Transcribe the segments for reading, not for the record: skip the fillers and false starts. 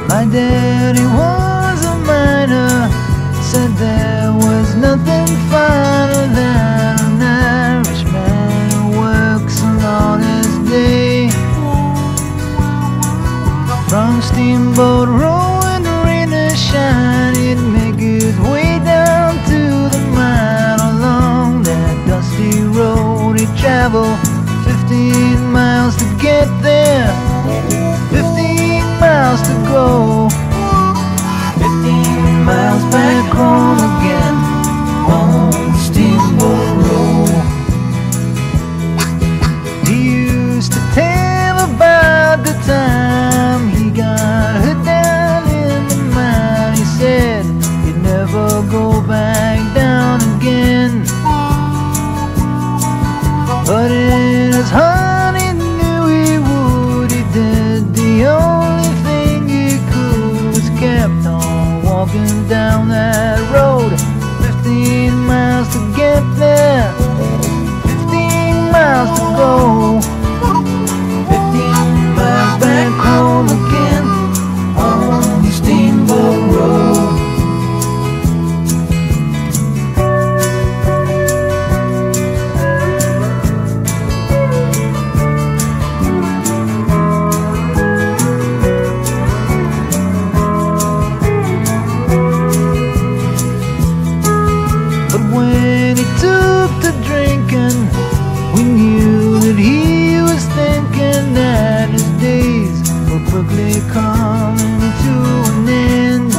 My daddy was a miner, said there was nothing finer than an Irishman who works an honest day. From Steamboat rowing rain or shine, he'd make his way down to the mine. Along that dusty road he'd travel 15 miles to get there, 15 miles to go, 15 miles back home again on the Steamboat Road. He used to tell about the time he got hurt down in the mine. He said he'd never go back down again, but in his heart he knew he would. He did the only thing he could, was kept on walking down that road. 15 miles to get there, 15 miles to go, 15 miles back home again on the Steamboat Road. But when he took to drinking, we knew that he was thinking that his days were quickly coming to an end.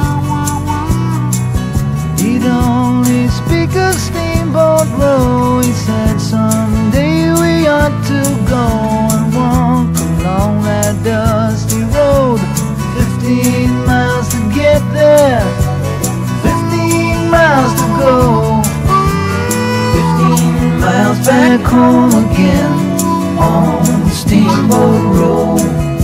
He'd only speak of Steamboat Row. He said someday we ought to go and walk along that dusty road. 15 miles to get there, 15 miles to go, 15 miles back home again on the Steamboat Road.